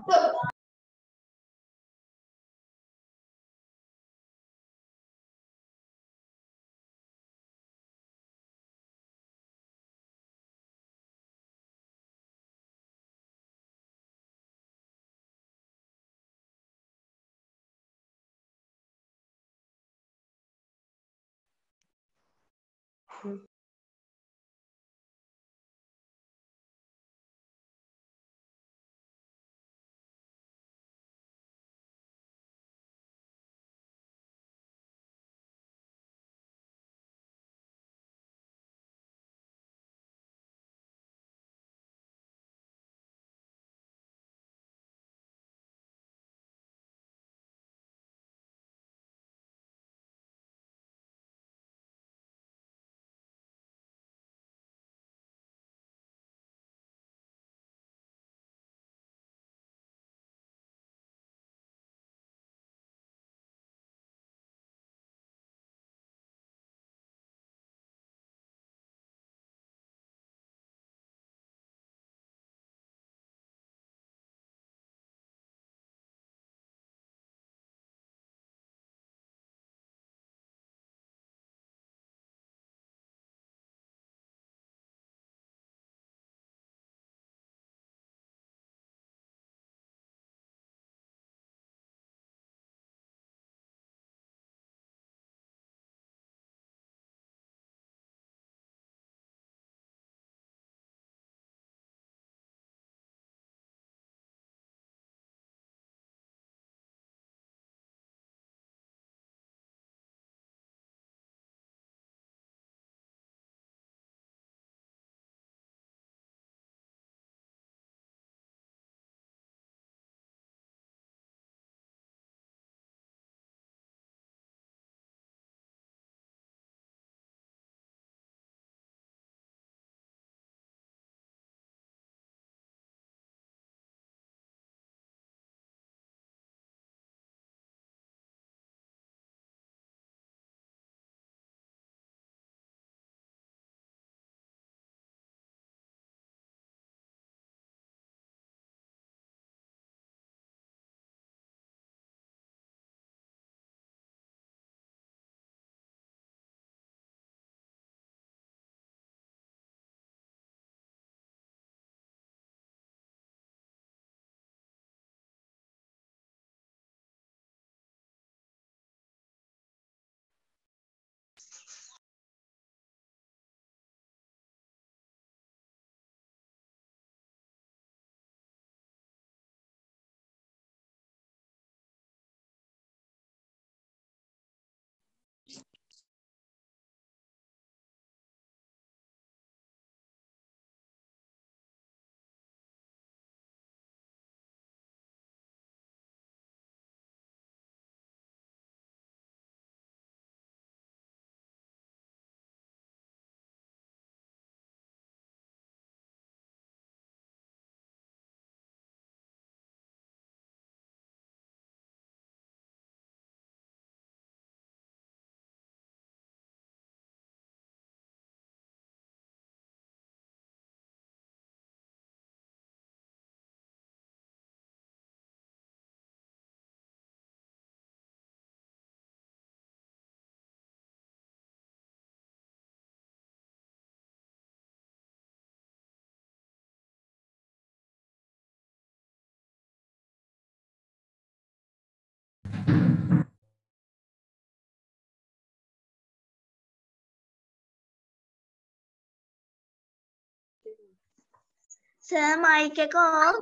Sir, mic එක on.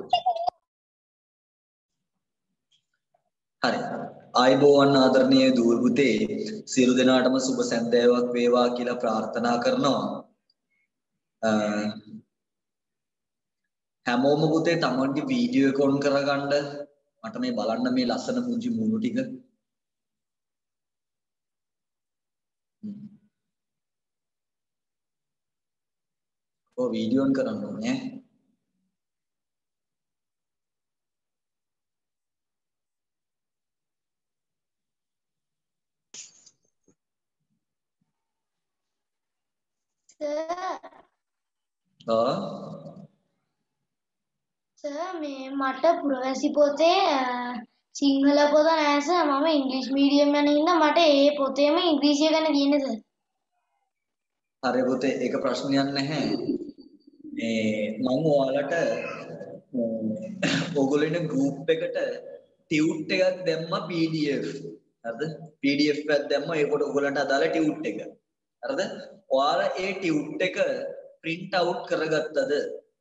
හරි. ආයුබෝවන් ආදරණීය දූ පුතේ සියලු දෙනාටම සුබ සන්ධ්‍යාවක් වේවා කියලා ප්‍රාර්ථනා කරනවා. හැමෝම පුතේ තමන්ගේ වීඩියෝ එක ඔන් කරගන්න. මට මේ බලන්න මේ ලස්සන පුංචි මූණු ටික. ඔය වීඩියෝ ඔන් කරන්න ඕනේ. සර් මේ මට පුරවැසි පොතේ සිංහල පොත නෑ සර් මම ඉංග්‍රීසි මීඩියම් යන හින්දා මට ඒ පොතේම ඉංග්‍රීසිය ගැන තියෙන්නේ සර්. හරි පුතේ ඒක ප්‍රශ්නයක් නැහැ. මේ මම ඔයාලට ඔයගොල්ලෝ ගෲප් එකට ටියුට් එකක් දැම්මා PDF. හරිද? PDF එකක් දැම්මා ඒකට ඔයගොල්ලන්ට අදාළ ටියුට් එක. හරිද? ඔයාලා ඒ ටියුට් එක print out කරගත්තද?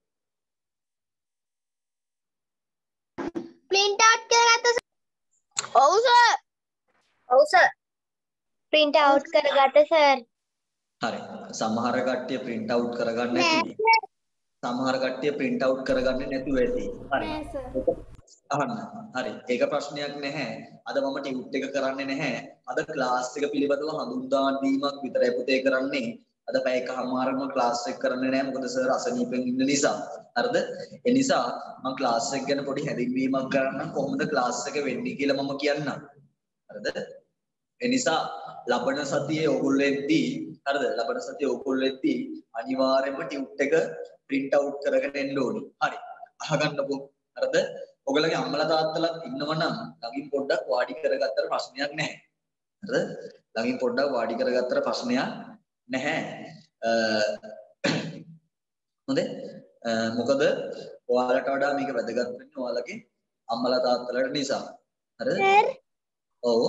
print out කරගත්ත සර්. ඔව් සර්. ඔව් සර්. print out කරගත්ත සර්. හරි. සමහර කට්ටිය print out කරගන්න නැති. සමහර කට්ටිය print out කරගන්නේ නැතුව ඇති. හරි. අහන්න. හරි. ඒක ප්‍රශ්නයක් නැහැ. අද මම ටියුට් එක කරන්නේ නැහැ. අද ක්ලාස් එක පිළිබඳව හඳුන්වා දීමක් විතරයි පුතේ කරන්නේ. අද පැය එකමාරම ක්ලාස් එක කරන්නේ නැහැ. මොකද සර් අසනීපෙන් ඉන්න නිසා. හරිද? ඒ නිසා මම ක්ලාස් එක ගැන පොඩි හැඳින්වීමක් කරන්නම් කොහොමද ක්ලාස් එක වෙන්නේ කියලා මම කියන්නම්. හරිද? ඒ නිසා ලබන සතියේ ඕගොල්ලෝ එද්දී හරිද? ලබන සතියේ ඕගොල්ලෝ එද්දී අනිවාර්යයෙන්ම ටියුට් එක print out කරගෙන එන්න ඕනි. හරි. අහගන්නකෝ. හරිද? ඔයගලගේ අම්මලා තාත්තලාත් ඉන්නවනම් ළඟින් පොඩ්ඩක් වාඩි කරගත්තට ප්‍රශ්නයක් නැහැ. හරිද? ළඟින් පොඩ්ඩක් වාඩි කරගත්තට ප්‍රශ්නයක් නැහැ. හොඳේ? මොකද ඔයාලට වඩා මේක වැදගත් වෙන්නේ ඔයාලගේ අම්මලා තාත්තලාට නිසා. හරිද? සර්. ඔව්.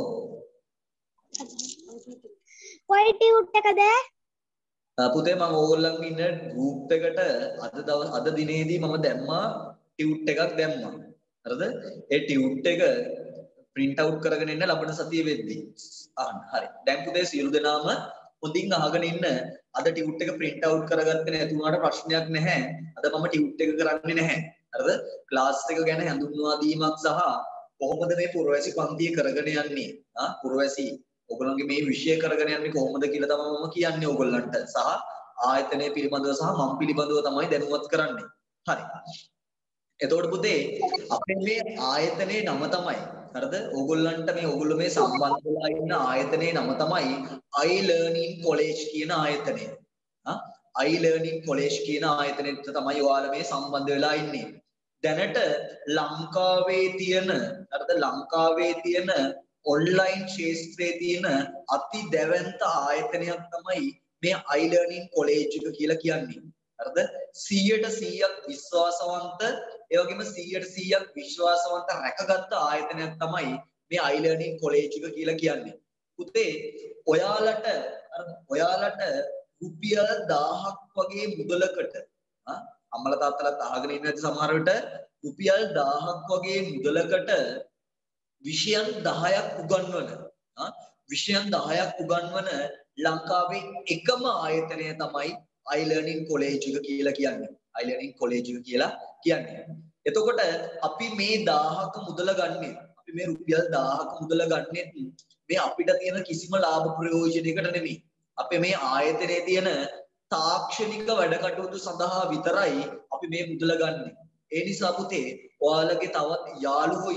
කොයි ටියුට් එකද? පුතේ මම ඕගොල්ලන්ගේ ඉන්න ගෲප් එකට අද දිනේදී මම දැම්මා ටියුට් එකක් දැම්මා. හරිද? ඒ ටියුට් එක print out කරගෙන ඉන්න ලබන සතියේ වෙද්දී. අහන්න. හරි. දැන් පුතේ සියලු දෙනාම හොඳින් අහගෙන ඉන්න. අද ටියුට් එක print out කරගත්තේ නැති වුණාට ප්‍රශ්නයක් නැහැ. අද මම ටියුට් එක කරන්නේ නැහැ. හරිද? ක්ලාස් එක ගැන හඳුන්වා දීමක් සහ කොහොමද මේ පුරවැසි පන්තිය කරගෙන යන්නේ? පුරවැසි ඔයගොල්ලන්ගේ මේ විෂය කරගෙන යන්නේ කොහොමද කියලා තමයි මම කියන්නේ ඔයගොල්ලන්ට. සහ ආයතනය පිළිබඳව සහ මම පිළිබඳව තමයි දැනුවත් කරන්නේ. හරි. එතකොට පුතේ අපේ මේ ආයතනයේ නම තමයි හරිද? ඕගොල්ලන්ට මේ ඕගොල්ලෝ මේ සම්බන්ධ වෙලා ඉන්න ආයතනයේ නම තමයි iLearning College කියන ආයතනය. iLearning College කියන ආයතනෙට තමයි ඔයාලා මේ සම්බන්ධ වෙලා ඉන්නේ. දැනට ලංකාවේ තියෙන හරිද? ලංකාවේ තියෙන ඔන්ලයින් ශාස්ත්‍රයේ තියෙන අති දැවැන්ත ආයතනයක් තමයි මේ iLearning College එක කියලා කියන්නේ. හරිද? 100% විශ්වාසවන්ත ඒ වගේම 100% විශ්වාසවන්ත රැකගත් ආයතනයක් තමයි මේ iLearning College එක කියලා කියන්නේ. පුතේ ඔයාලට රුපියල් 1000ක් වගේ මුදලකට අම්මලා තාත්තලාත් අහගෙන ඉන්න ඇති සමහර විට රුපියල් 1000ක් වගේ මුදලකට විෂයන් 10ක් උගන්වන ලංකාවේ එකම ආයතනය තමයි iLearning College එක කියලා කියන්නේ. iLearning College එක කියලා කියන්නේ. එතකොට අපි මේ 1000ක මුදල ගන්නේ අපි මේ රුපියල් 1000ක මුදල ගන්නේ මේ අපිට තියෙන කිසිම ලාභ ප්‍රයෝජනයකට නෙමෙයි. අපේ මේ ආයතනයේ තියෙන තාක්ෂණික වැඩ කටයුතු සඳහා විතරයි අපි මේ මුදල ගන්නේ. ඒ නිසා පුතේ ඔයාලගේ තවත් යාළුවෝ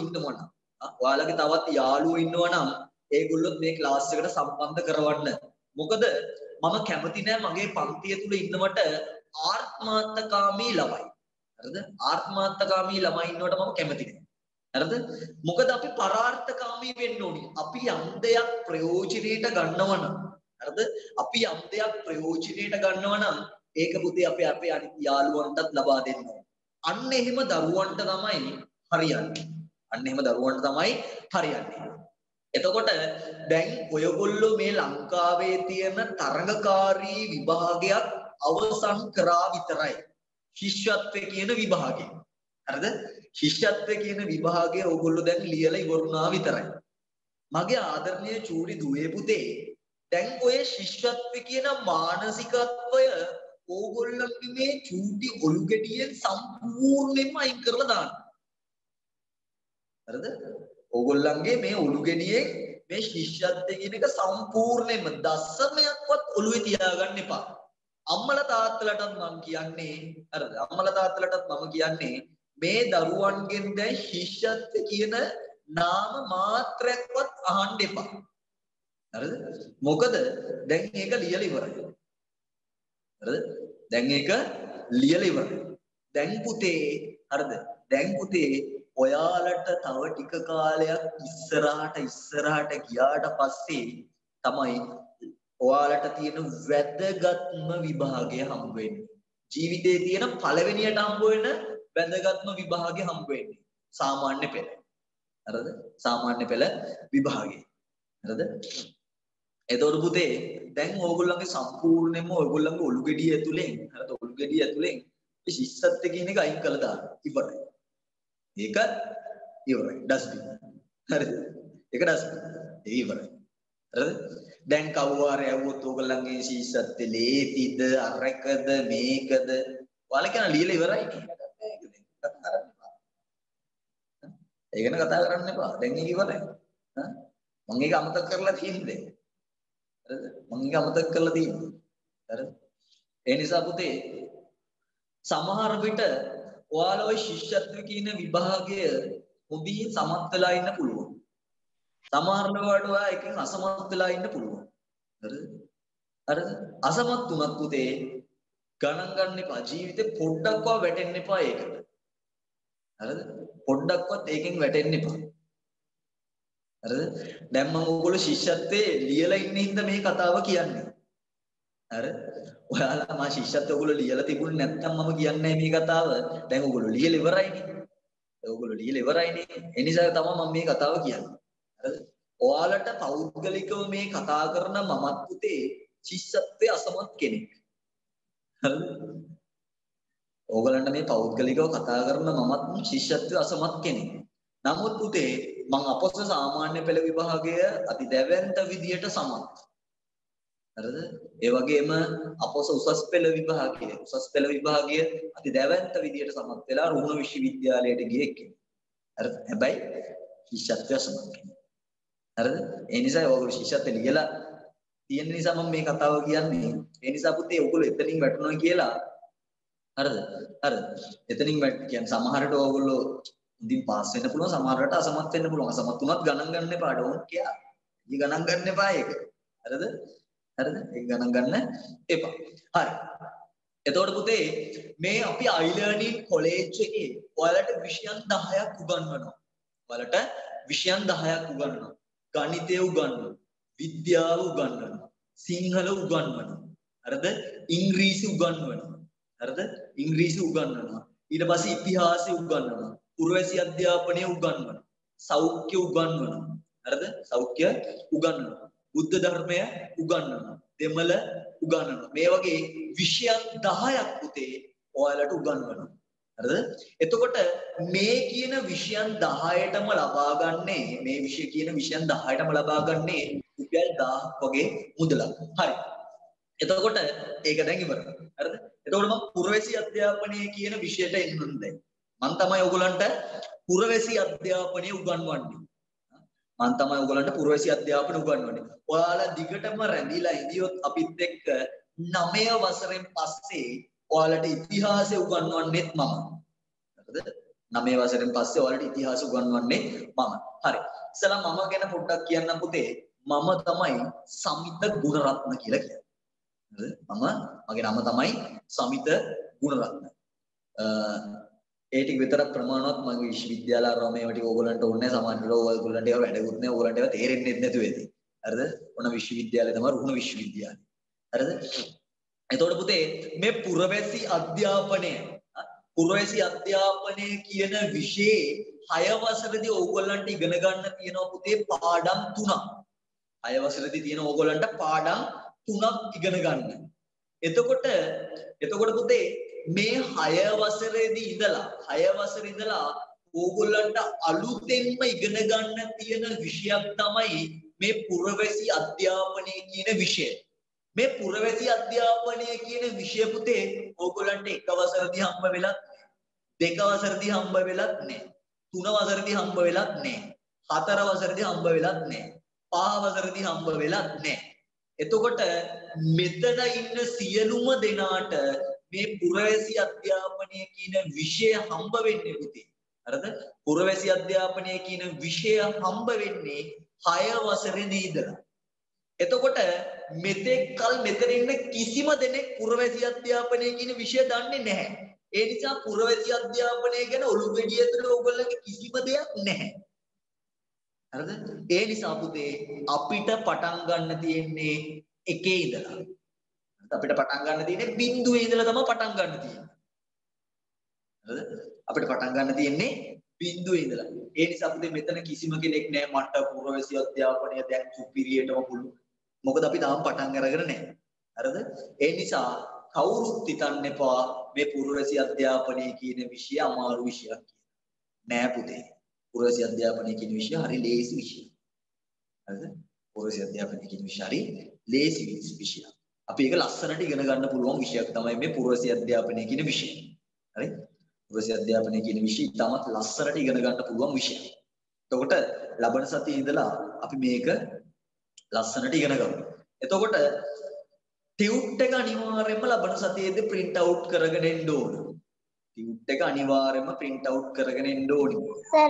ඉන්නවා නම් ඒගොල්ලොත් මේ ක්ලාස් එකට සම්බන්ධ කරවන්න. මොකද මම කැමති නෑ මගේ පන්තිය තුල ඉන්නවට ආත්මාර්ථකාමී ළමයි. හරිද? ආත්මාර්ථකාමී ළමයි ඉන්නවට මම කැමති නෑ. හරිද? මොකද අපි පරාර්ථකාමී වෙන්න ඕනි. අපි යම් දෙයක් ප්‍රයෝජනෙට ගන්නවා නම් හරිද? අපි යම් දෙයක් ප්‍රයෝජනෙට ගන්නවා නම් ඒක පුතේ අපි අපේ අනිත් යාළුවන්ටත් ලබා දෙන්න ඕන. අන්න එහෙම දරුවන්ට තමයි හරියන්නේ. එතකොට දැන් ඔයගොල්ලෝ මේ ලංකාවේ තියෙන තරඟකාරී විභාගයක් අවසන් කරා විතරයි. ශිෂ්‍යත්වයේ කියන විභාගය. හරිද? ශිෂ්‍යත්වයේ කියන විභාගය ඔයගොල්ලෝ දැන් ලියලා ඉවරුණා විතරයි. මගේ ආදරණීය චූරි දුවේ පුතේ දැන් ඔය ශිෂ්‍යත්වයේ කියන මානසිකත්වය ඕගොල්ලන්ගේ මේ චූටි ඔලු ගෙඩියෙන් සම්පූර්ණයෙන්ම අයින් කරලා දාන්න. හරිද? ඕගොල්ලන්ගේ මේ ඔලු ගෙඩියෙන් මේ ශිෂ්‍යත්වයේ කියන එක සම්පූර්ණයෙන්ම දශමයක්වත් ඔලුවේ තියාගන්න එපා. අම්මලා තාත්තලාටත් මම කියන්නේ හරිද? අම්මලා තාත්තලාටත් මම කියන්නේ මේ දරුවන්ගෙන් දැන් ශිෂ්‍යත්වයේ කියන නාම මාත්‍රයක්වත් අහන්න එපා. හරිද? මොකද දැන් ඒක ලියලා ඉවරයි. හරිද? දැන් ඒක ලියලා ඉවරයි. දැන් පුතේ හරිද? දැන් පුතේ ඔයාලට තව ටික කාලයක් ඉස්සරහට ගියාට පස්සේ තමයි ඔයාලට තියෙන වැදගත්ම විභාගය හම්බ වෙන්නේ. ජීවිතේ තියෙන පළවෙනියට හම්බ වෙන වැදගත්ම විභාගය හම්බ වෙන්නේ සාමාන්‍ය පෙළ. හරිද? සාමාන්‍ය පෙළ විභාගය. හරිද? එතකොට පුතේ දැන් ඕගොල්ලන්ගේ සම්පූර්ණයෙන්ම ඕගොල්ලන්ගේ ඔලු ගෙඩිය ඇතුලෙන් හරිද? ඔලු ගෙඩිය ඇතුලෙන් මේ ශිෂ්‍යත්ව කියන එක අයින් කළා දාන්න. ඉවරයි. ඒක ඉවරයි. ඩස්බින්. හරිද? ඒක ඩස්බින්. ඒක ඉවරයි. හරිද? දැන් කවුරු හරි ඇහුවොත් ඕගොල්ලන්ගේ ශිෂ්‍යත්වයේ ලේසිද අරකද මේකද ඔයාලා කියන ලියලා ඉවරයි නේ. ඒ ගැන කතා කරන්න එපා. දැන් ඒක ඉවරයි. මම ඒක අමතක කරලා තියෙන්නේ. හරිද? මම ඒක අමතක කරලා තියෙන්නේ. හරිද? ඒ නිසා පුතේ සමහර විට ඔයාලා ওই ශිෂ්‍යත්ව කියන විභාගය හොඳින් සමත් වෙලා ඉන්න පුළුවන්. සමහර වෙලාවට ඔයා එකෙන් අසමත් වෙලා ඉන්න පුළුවන්. හරිද? හරිද? අසමත් වුණත් පුතේ ගණන් ගන්න එපා. ජීවිතේ පොඩ්ඩක්වත් වැටෙන්න එපා ඒකට. හරිද? පොඩ්ඩක්වත් ඒකෙන් වැටෙන්න එපා. හරිද? දැන් මම ඔයගොල්ලෝ ශිෂ්‍යත්වයේ ලියලා ඉන්න හින්දා මේ කතාව කියන්නේ. හරිද? ඔයාලා මා ශිෂ්‍යත්වය ඔයගොල්ලෝ ලියලා තිබුණ නැත්නම් මම කියන්නේ මේ කතාව. දැන් ඔයගොල්ලෝ ලියලා ඉවරයිනේ. ඔයගොල්ලෝ ලියලා ඉවරයිනේ. ඒ නිසා තමයි මම මේ කතාව කියන්නේ. හරිද? ඔයාලට පෞද්ගලිකව මේ කතා කරන මමත් පුතේ ශිෂ්‍යත්වයේ අසමත් කෙනෙක්. හරිද? ඕගලන්ට මේ පෞද්ගලිකව කතා කරන මමත් ශිෂ්‍යත්වයේ අසමත් කෙනෙක්. නමුත් පුතේ මම අපොස්ස සාමාන්‍ය පෙළ විභාගය අති දැවැන්ත විදියට සමත්. හරිද? ඒ වගේම අපොස්ස උසස් පෙළ විභාගය අති දැවැන්ත විදියට සමත් වෙලා රුහුණ විශ්වවිද්‍යාලයට ගියේ කෙනෙක්. හරිද? හැබැයි ශිෂ්‍යත්වයේ අසමත් කෙනෙක්. හරිද? ඒ නිසා ඔයගොල්ලෝ ශිෂ්‍යත්වය ලියලා තියෙන නිසා මම මේ කතාව කියන්නේ. ඒ නිසා පුතේ ඔයගොල්ලෝ එතනින් වැටුණා කියලා හරිද? හරිද? එතනින් කියන්නේ සමහරට ඔයගොල්ලෝ ඉතින් පාස් වෙන්න පුළුවන් සමහරට අසමත් වෙන්න පුළුවන්. අසමත් වුණත් ගණන් ගන්න එපා. Don't care. ඉතින් ගණන් ගන්න එපා ඒක. හරිද? හරිද? ඒක ගණන් ගන්න එපා. හරි. එතකොට පුතේ මේ අපි අයිලර්නින් කොලෙජ් එකේ ඔයාලට විෂයන් 10ක් උගන්වනවා. ඔයාලට විෂයන් 10ක් උගන්වනවා. ගණිතය උගන්වනවා. විද්‍යාව උගන්වනවා. සිංහල උගන්වනවා. හරිද? ඉංග්‍රීසි උගන්වනවා. හරිද? ඉංග්‍රීසි උගන්වනවා. ඊට පස්සේ ඉතිහාසය උගන්වනවා. පුරවැසි අධ්‍යාපනය උගන්වනවා. සෞඛ්‍ය උගන්වනවා. හරිද? සෞඛ්‍ය උගන්වනවා. බුද්ධ ධර්මය උගන්වනවා. දෙමළ උගන්වනවා. මේ වගේ විෂයන් 10ක් පුතේ ඔයාලට උගන්වනවා. හරිද? එතකොට මේ කියන විෂයන් 10ටම ලබා ගන්නේ මේ විෂය කියන විෂයන් 10ටම ලබා ගන්නේ රුපියල් 1000ක් වගේ මුදලක්. හරි. එතකොට ඒක දැන් ඉවරයි. හරිද? එතකොට මම පුරවැසි අධ්‍යාපනය කියන විෂයට එන්නම් දැන්. මම තමයි ඔයගලන්ට පුරවැසි අධ්‍යාපනය උගන්වන්නේ. මම තමයි ඔයගලන්ට පුරවැසි අධ්‍යාපනය උගන්වන්නේ. ඔයාලා දිගටම රැඳිලා ඉඳියොත් අපිත් එක්ක 9 වසරෙන් පස්සේ ඔයාලට ඉතිහාසය උගන්වන්නෙත් මම. හරිද? 9 වසරෙන් පස්සේ ඔයාලට ඉතිහාසය උගන්වන්නේ මම. හරි. ඉතලා මම ගැන පොඩ්ඩක් කියන්නම් පුතේ. මම තමයි සමිත ගුණරත්න කියලා කියන්නේ. හරිද? මගේ නම තමයි සමිත ගුණරත්න. ඒ ටික විතරක් ප්‍රමාණවත් මගේ විශ්වවිද්‍යාල ආරාමයේ ටික ඕගොල්ලන්ට ඕනේ සමාජවල ඕගොල්ලන්ට ඒවා වැඩකුත් නෑ ඕගොල්ලන්ට ඒවා තේරෙන්නේ නැතුව ඇති. හරිද? ඔන්න විශ්වවිද්‍යාලය තමයි රුහුණ විශ්වවිද්‍යාලය. හරිද? එතකොට පුතේ මේ පුරවැසි අධ්‍යාපනය කියන විෂයේ 6 වසරේදී ඕගොල්ලන්ට ඉගෙන ගන්න තියෙනවා පුතේ පාඩම් 3ක්. 6 වසරේදී තියෙන ඕගොල්ලන්ට පාඩම් 3ක් ඉගෙන ගන්න. එතකොට පුතේ මේ 6 වසරේදී ඉඳලා ඕගොල්ලන්ට අලුතෙන්ම ඉගෙන ගන්න තියෙන විෂයක් තමයි මේ පුරවැසි අධ්‍යාපනය කියන විෂය. මේ පුරවැසි අධ්‍යාපනය කියන විෂය පුතේ ඕගොල්ලන්ට 1 වසරදී හම්බ වෙලත් 2 වසරදී හම්බ වෙලත් නැහැ. 3 වසරදී හම්බ වෙලත් නැහැ. 4 වසරදී හම්බ වෙලත් නැහැ. 5 වසරදී හම්බ වෙලත් නැහැ. එතකොට මෙතන ඉන්න සියලුම දෙනාට මේ පුරවැසි අධ්‍යාපනය කියන විෂය හම්බ වෙන්නේ පුතේ. හරිද? පුරවැසි අධ්‍යාපනය කියන විෂය හම්බ වෙන්නේ 6 වසරේදී ඉඳලා. එතකොට මෙතෙක් කල මෙතන ඉන්න කිසිම දෙනෙක් පුරවැසි අධ්‍යාපනය කියන විෂය දන්නේ නැහැ. ඒ නිසා පුරවැසි අධ්‍යාපනය ගැන ඔළුව ගෙඩිය ඇතුලේ ඕගොල්ලන්ගේ කිසිම දෙයක් නැහැ. හරිද? ඒ නිසා පුතේ අපිට පටන් ගන්න තියෙන්නේ එකේ ඉඳලා. අපිට පටන් ගන්න තියෙන්නේ බිඳුවේ ඉඳලා තමයි පටන් ගන්න තියෙන්නේ. හරිද? අපිට පටන් ගන්න තියෙන්නේ බිඳුවේ ඉඳලා. ඒ නිසා පුතේ මෙතන කිසිම කෙනෙක් නැහැ මට පුරවැසි අධ්‍යාපනය දැන් සුපිරියටම පුළු. මොකද අපි තාම පටන් අරගෙන නැහැ. හරිද? ඒ නිසා කවුරුත් හිතන්න එපා මේ පුරවැසි අධ්‍යාපනය කියන විෂය අමාරු විෂයක් කියලා. නෑ පුතේ. පුරවැසි අධ්‍යාපනය කියන විෂය හරි ලේසි විෂයක්. හරිද? පුරවැසි අධ්‍යාපනය කියන විෂය හරි ලේසි විෂයක්. අපි ඒක ලස්සනට ඉගෙන ගන්න පුළුවන් විෂයක් තමයි මේ පුරවැසි අධ්‍යාපනය කියන විෂය. හරි? පුරවැසි අධ්‍යාපනය කියන විෂය ඉතාමත් ලස්සනට ඉගෙන ගන්න පුළුවන් විෂයක්. එතකොට ලබන සතියේ ඉඳලා අපි මේක ලස්සනට ඉගෙන ගමු. එතකොට ටියුට් එක අනිවාර්යයෙන්ම ලබන සතියේදී print out කරගෙන එන්න ඕන. ටියුට් එක අනිවාර්යයෙන්ම print out කරගෙන එන්න ඕනි. සර්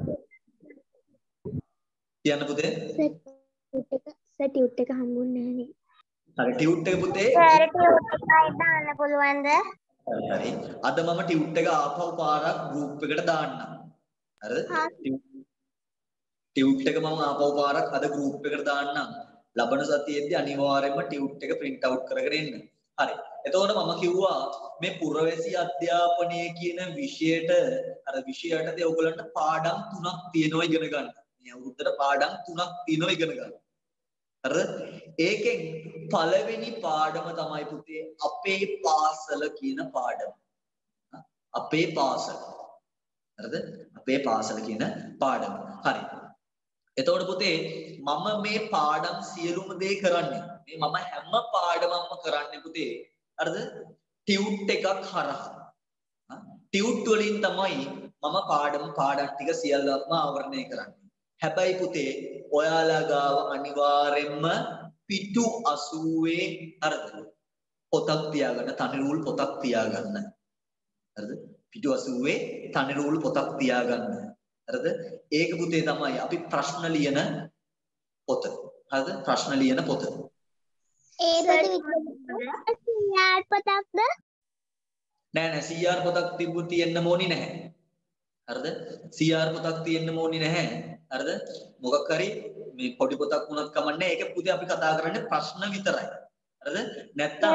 කියන්න පුතේ. සර් ටියුට් එක හම්බුන්නේ නැහැ නේ. හරි ටියුට් එක පුතේ. සර් ටියුට් එකයි දාන්න පුළුවන්ද? හරි. අද මම ටියුට් එක ආපහු පාරක් group එකට දාන්නම්. හරිද? ටියුට් එක මම ආපහු පාරක් අද group එකට දාන්නම්. ලබන සතියේදී අනිවාර්යයෙන්ම ටියුට් එක print out කරගෙන එන්න. හරි. එතකොට මම කිව්වා මේ පුරවැසි අධ්‍යාපනය කියන විෂයට අර විෂයටදී ඔයගලන්ට පාඩම් 3ක් තියෙනවා ඉගෙන ගන්න. මේ අවුරුද්දට පාඩම් 3ක් තියෙනවා ඉගෙන ගන්න. හරිද? ඒකෙන් පළවෙනි පාඩම තමයි පුතේ අපේ පාසල කියන පාඩම. අපේ පාසල. හරිද? අපේ පාසල කියන පාඩම. හරි. එතකොට පුතේ මම මේ පාඩම් සියලුම දේ කරන්නේ. මේ මම හැම පාඩමක්ම කරන්නේ පුතේ. හරිද? ටියුට් එකක් හරහා. ටියුට් වලින් තමයි මම පාඩම් ටික සියල්ලක්ම ආවරණය කරන්නේ. හැබැයි පුතේ ඔයාලා ගාව අනිවාර්යෙන්ම පිටු 80 හරිද? පොතක් තියාගන්න, තනිරූල් පොතක් තියාගන්න. හරිද? පිටු 80 තනිරූල් පොතක් තියාගන්න. හරිද? ඒක පුතේ තමයි අපි ප්‍රශ්න ලියන පොත. හරිද? ප්‍රශ්න ලියන පොත. ඒ පොත CR පොතක්ද? නෑ CR පොතක් තියෙන්න ඕනි නැහැ. හරිද? CR පොතක් තියෙන්න ඕනි නැහැ. හරිද? මොකක් හරි මේ පොඩි පොතක් වුණත් කමන්නේ. ඒක පුතේ අපි කතා කරන්නේ ප්‍රශ්න විතරයි. හරිද? නැත්තම්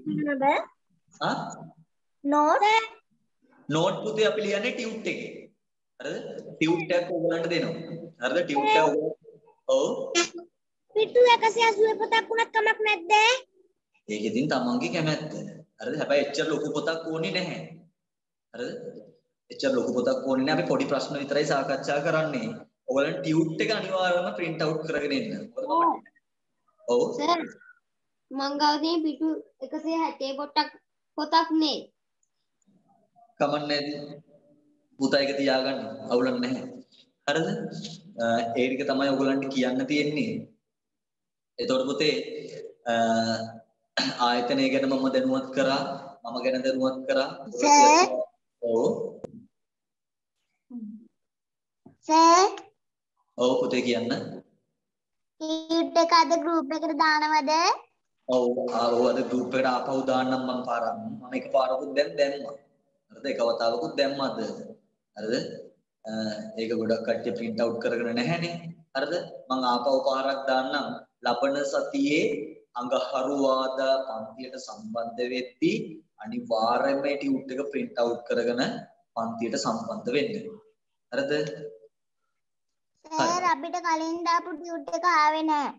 නෝට් පුතේ අපි ලියන්නේ ටියුට් එකේ. හරිද? ටියුට් එකක් ඔයගලන්ට දෙනවා. හරිද? ටියුට් එක ඔව්. පිටු 180 පොතක් වුණත් කමක් නැද්ද? ඒක ඉතින් තමන්ගේ කැමැත්ත. හරිද? හැබැයි එච්චර ලොකු පොතක් ඕනේ නැහැ. හරිද? එච්චර ලොකු පොතක් ඕනේ නැහැ. අපි පොඩි ප්‍රශ්න විතරයි සාකච්ඡා කරන්නේ. ඔයගලන්ට ටියුට් එක අනිවාර්යයෙන්ම print out කරගෙන එන්න. ඔව්. සර් මං ගාව තියෙන පිටු 160 පොතක් නේ. කමන්නේ පුතා එක තියාගන්න අවුලක් නැහැ. හරිද? ඒ ටික තමයි ඔයගලන්ට කියන්න තියෙන්නේ. එතකොට පුතේ ආයතනය ගැන මම දැනුවත් කරා. මම ගැන දැනුවත් කරා. ඔව්. සර් ඔව් පුතේ කියන්න. ටියුට් එක අද ගෲප් එකට දානවද? ඔව් අද ගෲප් එකට ආපහු දාන්නම් මම පාරක්. මම එක පාරකුත් දැම්මා. හරිද? එක වතාවකුත් දැම්මාද? හරිද? ඒක ගොඩක් කට්ටිය print out කරගෙන නැහැනේ. හරිද? මම ආපහු පාරක් දාන්නම්. ලබන සතියේ අඟහරුවාදා පන්තියට සම්බන්ධ වෙද්දී අනිවාර්යයෙන්ම ටියුට් එක print out කරගෙන පන්තියට සම්බන්ධ වෙන්න. හරිද? සර් අපිට කලින් දාපු ටියුට් එක ආවේ නැහැ.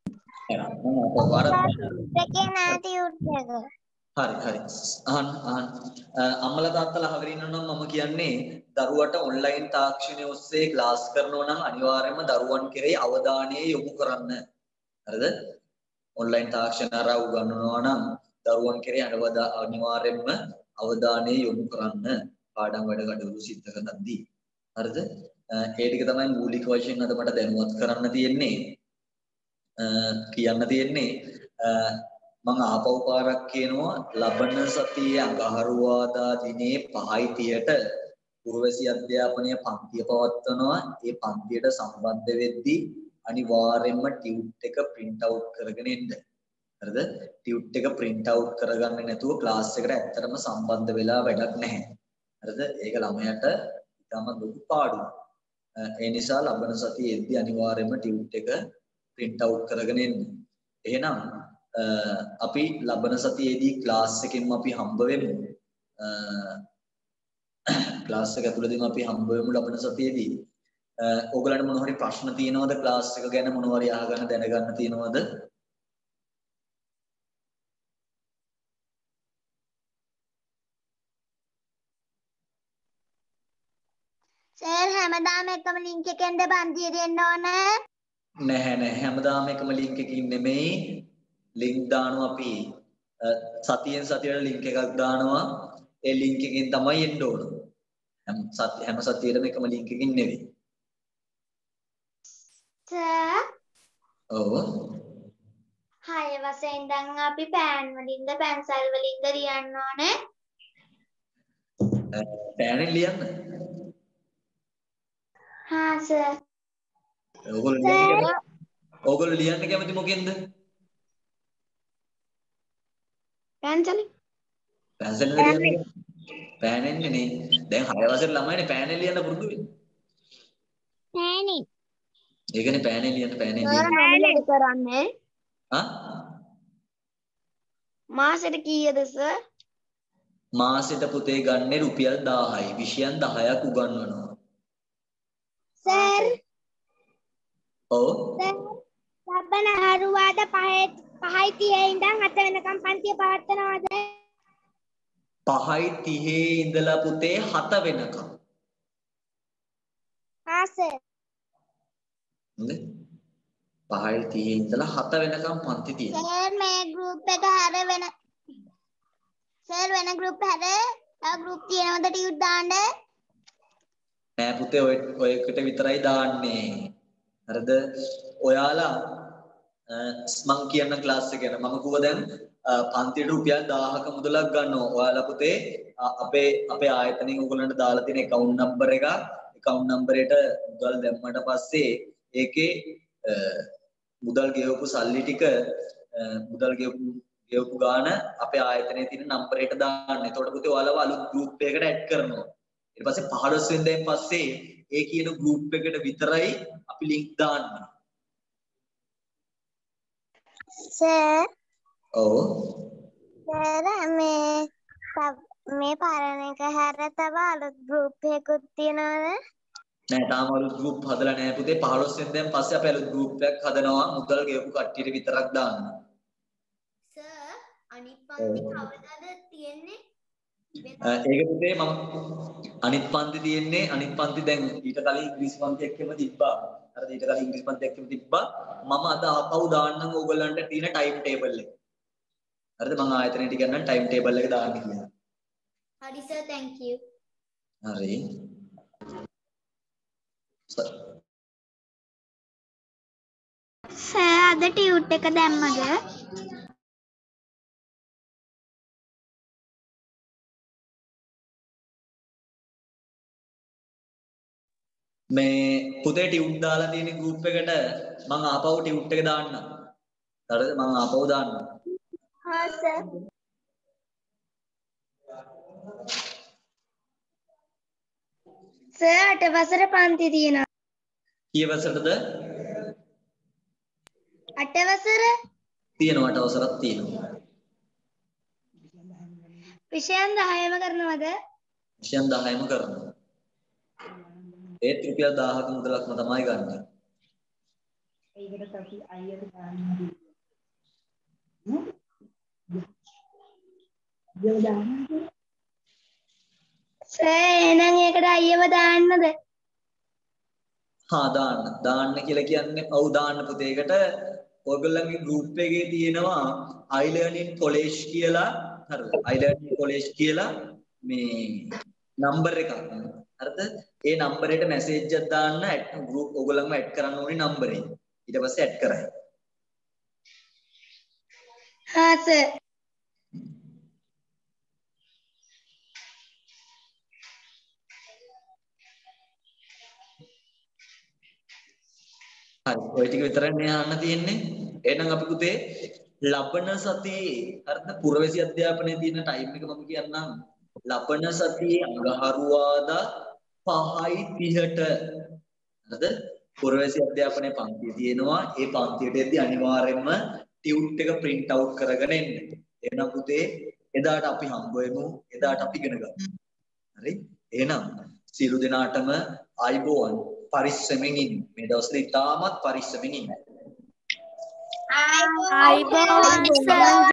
එකේ නැහැ ටියුට් එක. හරි. අහන්න. අම්මලා තාත්තලා අහගෙන ඉන්නවා නම් මම කියන්නේ දරුවට ඔන්ලයින් තාක්ෂණය ඔස්සේ ක්ලාස් කරනවා නම් අනිවාර්යයෙන්ම දරුවන් කෙරෙහි අවධානය යොමු කරන්න. හරිද? ඔන්ලයින් තාක්ෂණ අරා උගන්වනවා නම් දරුවන් කෙරෙහි අනිවාර්යයෙන්ම අවධානය යොමු කරන්න පාඩම් වැඩ කටයුතු සිද්ධ කරනදී. හරිද? ඒ ටික තමයි මූලික වශයෙන් අද මට දැනුවත් කරන්න තියෙන්නේ. කියන්න තියෙන්නේ මම ආපහු පාරක් කියනවා ලබන සතියේ අඟහරුවාදා දිනේ 5:30ට පුරවැසි අධ්‍යාපනය පන්තිය පවත්වනවා. ඒ පන්තියට සම්බන්ධ වෙද්දී අනිවාර්යයෙන්ම ටියුට් එක print out කරගෙන එන්න. හරිද? ටියුට් එක print out කරගන්නේ නැතුව ක්ලාස් එකට ඇත්තටම සම්බන්ධ වෙලා වැඩක් නැහැ. හරිද? ඒක ළමයාට ඉතාම ලොකු පාඩුවක්. ඒ නිසා ලබන සතියේදී අනිවාර්යයෙන්ම ටියුට් එක print out කරගෙන එන්න. එහෙනම් අපි ලබන සතියේදී ක්ලාස් එකෙන්ම අපි හම්බ වෙමු. ක්ලාස් එක ඇතුළතදීම අපි හම්බ වෙමු ලබන සතියේදී. ඕගලන්ට මොන හරි ප්‍රශ්න තියෙනවද ක්ලාස් එක ගැන මොන හරි අහගන්න දැනගන්න තියෙනවද? සර් හැමදාම එකම ලින්ක් එකෙන්ද පන්තිය දෙන්න ඕන? නැහැ හැමදාම එකම ලින්ක් එකකින් නෙමෙයි. ලින්ක් දානවා අපි සතියෙන් සතියට ලින්ක් එකක් දානවා. ඒ ලින්ක් එකෙන් තමයි එන්න ඕන. හැම සතියෙම එකම ලින්ක් එකකින් නෙවෙයි. සර් ඔව්. 6 වසරේ ඉඳන් අපි පෑන් වලින්ද පැන්සල් වලින්ද ලියන්න ඕනේ. පෑනෙන් ලියන්න. හා සර්. ඕගොල්ලෝ ලියන්න කැමති මොකෙන්ද? පැන්සල්. පැන්සලෙන් ලියන්න. පෑනෙන්නේ නේ. දැන් 6 වසරේ ළමයිනේ පෑනෙන් ලියන්න පුරුදු වෙන්නේ. නෑනේ. ඒකනේ පෑනෙන් ලියන්න මොනවද කරන්නේ? ආ? මාසෙට කීයද සර්? මාසෙට පුතේ ගන්නේ රුපියල් 1000යි. විෂයන් 10ක් උගන්වනවා. සර්. ඔව්. ලබන හරුවාද 5:30 ඉඳන් 7 වෙනකම් පන්තිය පවත්වනවද? 5:30 ඉඳලා පුතේ 7 වෙනකම්. හා සර්. හොඳේ. 5:30 ඉඳලා 7 වෙනකම් පන්ති තියෙනවා. සර් මේ ගෲප් එක හැර වෙන සර් වෙන ගෲප් හැර ගෲප් තියෙනවද ටියුට් දාන්න? නෑ පුතේ ඔය එකට විතරයි දාන්නේ. හරිද? ඔයාලා මම කියන ක්ලාස් එක ගැන මම කිව්වා දැන් පන්තියට රුපියල් 1000ක මුදලක් ගන්නවා. ඔයාලා පුතේ අපේ ආයතනයෙන් ඔයගොල්ලන්ට දාලා තියෙන account number එක account number එකට මුදල් දැම්මට පස්සේ ඒකේ මුදල් ගෙවපු සල්ලි ටික මුදල් ගෙවපු ගාන අපේ ආයතනයේ තියෙන නම්බර් එකට දාන්න. එතකොට පුතේ ඔයාලව අලුත් group එකකට add කරනවා. ඊට පස්සේ 15 වෙනිදාන් පස්සේ ඒ කියන group එකට විතරයි අපි link දාන්නේ. සර්. ඔව්. සර් මේ පරණ එක හැර තව අලුත් ගෲප් එකකුත් තියනවද? නෑ තාම අලුත් group හදලා නෑ පුතේ. 15 වෙනිදාන් පස්සේ අපි අලුත් group එකක් හදනවා. මුදල් ගෙවපු කට්ටියට විතරක් දාන්න. සර් අනිත් පන්ති කවදාද තියෙන්නේ? ඒක පුතේ මම අනිත් පන්ති තියෙන්නේ අනිත් පන්ති දැන් ඊට කලින් ඉංග්‍රීසි පන්ති එක්කම තිබ්බා. හරිද? ඊට කලින් ඉංග්‍රීසි පන්ති එක්කම තිබ්බා. මම අද ආපහු දාන්නම් ඕගොල්ලන්ට තියෙන ටයිම් ටේබල් එක. හරිද? මම ආයතනයට කියන්නම් ටයිම් ටේබල් එක දාන්න කියලා. හරි සර් thank you. හරි. සර් අද ටියුට් එක දැම්මද? මේ පුතේ ටියුට් දාලා තියෙන group එකට මම ආපහු ටියුට් එක දාන්නම්. හරිද? මම ආපහු දාන්නම්. හා සර්. සර් 8 වසර පන්ති තියෙනවා. කී වසරද? 8 වසර? තියෙනවා 8 වසරක් තියෙනවා. විෂයන් 10ම කරනවද? විෂයන් 10ම කරනවා. ඒත් රුපියල් 1000ක මුදලක්ම තමයි ගන්න. ඒකට අපි අයියට දාන්න සර් එහෙනම් ඒකට අයියව දාන්නද? හා දාන්න කියලා කියන්නේ ඔව් දාන්න පුතේ. ඒකට ඔයගොල්ලන්ගේ group එකේ තියෙනවා iLearning College කියලා. හරිද? iLearning College කියලා මේ number එකක්. හරිද? ඒ number එකට message එකක් දාන්න group ඔයගොල්ලන්ම add කරන්න ඕනේ number එක. ඊට පස්සේ add කරයි. හා සර්. හරි. ඔය ටික විතරයි මේ අහන්න තියෙන්නේ. එහෙනම් අපි පුතේ ලබන සතියේ හරිද පුරවැසි අධ්‍යාපනයේ තියෙන ටයිම් එක මම කියන්නම්. ලබන සතියේ අඟහරුවාදා 5:30ට හරිද පුරවැසි අධ්‍යාපනයේ පන්තිය තියෙනවා. ඒ පන්තියට එද්දී අනිවාර්යයෙන්ම ටියුට් එක print out කරගෙන එන්න. එහෙනම් පුතේ එදාට අපි හම්බ වෙමු. එදාට අපි ඉගෙන ගමු. හරි? එහෙනම් සියලු දෙනාටම ආයිබෝවන් පරිස්සමෙන් ඉන්න. මේ දවස්වල ඉතාමත් පරිස්සමෙන් ඉන්න. ආයිබෝවන් සර්